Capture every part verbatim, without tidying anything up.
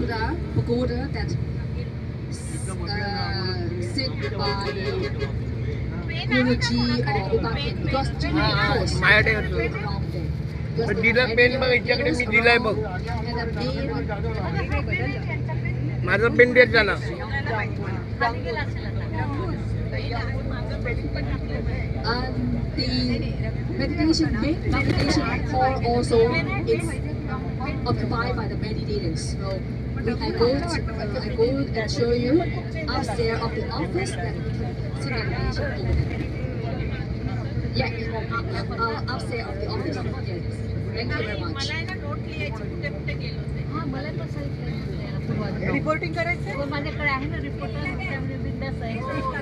to the pagoda that uh, sit by Guruji or Ubakin because during the course माझ्याकडे होतो. around there. Because पण they दिलं have pen many बघ याच्याकडे मी temples दिलाय बघ. around, and the main माझा पेन देत जा ना. and the meditation main meditation hall also is occupied by the meditators. So we, I go to, uh, I go and show you upstairs of the office that we can see meditation over there. Yeah, uh, upstairs of the office. Yes. Thank you very much. Reporting करायचं माझ्याकडे आहे ना reporter त्यामुळे बिंदास आहे.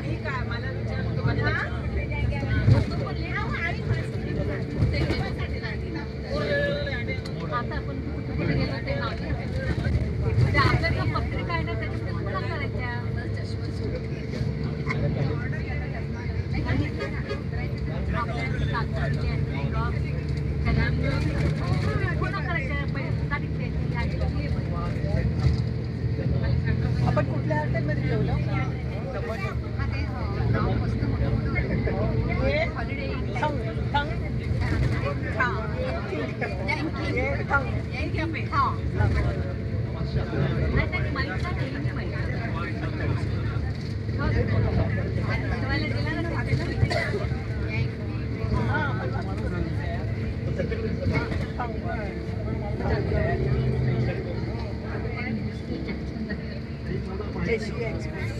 आता आपण कुठे गेलो ते नाव आपल्याला पत्रिका आहे ना त्याच्यामध्ये पुन्हा करायच्या पुन्हा करायच्या तारीख द्यायची. आपण कुठल्या हॉटेलमध्ये जेवलो एशिया एक्सप्रेस